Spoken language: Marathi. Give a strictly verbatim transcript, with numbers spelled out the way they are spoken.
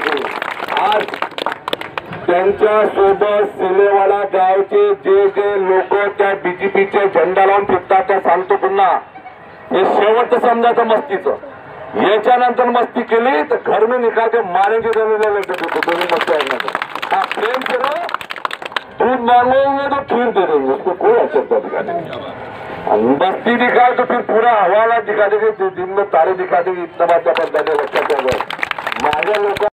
आहे। आज त्यांच्या सोबत सिलेवाला गावचे जे जे लोक त्या बीजेपीचे झेंडा लावून फिरतात त्या सांगतो पुन्हा हे शेवटचं समजायचं मस्तीचं। याच्यानंतर मस्ती केली तर घर में निकाल के मारेंगे दोनों मस्ती आहे। हाँ प्रेम से दूध मांगोगे तो खीर दे देंगे, उसको कोई आवश्यकता दिखा देंगे। मस्ती दिखाए तो फिर पूरा हवाला दिखा देंगे, दिन में तारे दिखा देंगे। इतना बात अपन लक्षात घ्यावं। माझ्या लोक